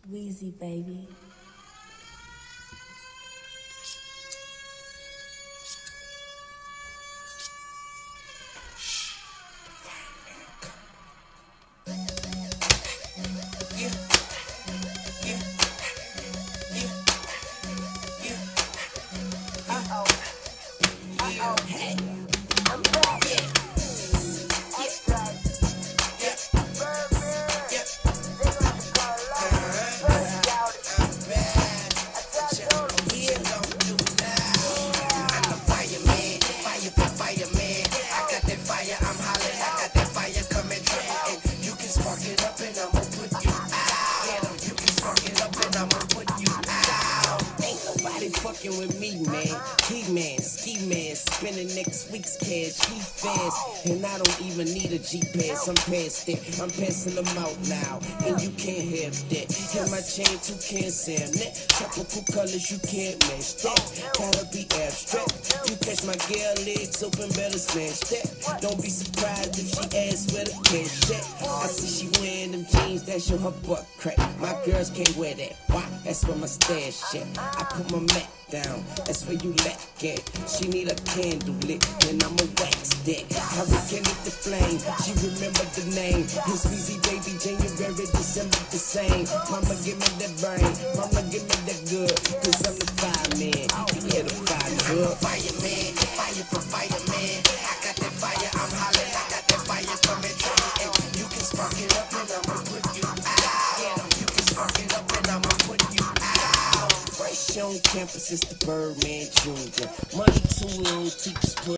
Wheezy, baby. Fucking with me, man. He man, ski man, spending next week's cash. He fast, and I don't even need a G-Pass. I'm past it, I'm passing them out now, and you can't have that. And my chain too can't Sam that. Tropical colors, you can't match that. Gotta be abstract. You catch my girl legs open, better smash that. Don't be surprised if she asks where the cash at. I see she wearing them jeans that show her butt crack. My girls can't wear that. Why? That's where my stash at. I put my Mac down, that's where you lack at. She need a candle lit, and I'ma wax that. How we can hit the flame, she remember the name. It's Weezy, baby, January, December the same. Mama give me that brain, mama give me that good, cause I'm the fireman, yeah, the fire good. Fireman, fire for fireman. I got that fire, I'm hollering, I got that fire coming through. And you can spark it up and I'ma put you out. You can spark it up and I'ma put you out. Fresh on campus, it's the Birdman Jr. Money too long, teachers put